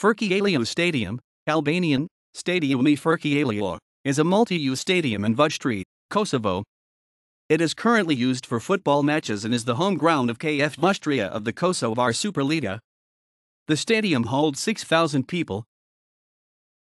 Ferki Aliu Stadium, Albanian, Stadiumi Ferki Aliu, is a multi-use stadium in Vushtrri, Kosovo. It is currently used for football matches and is the home ground of KF Vushtrria of the Kosovar Superliga. The stadium holds 6,000 people,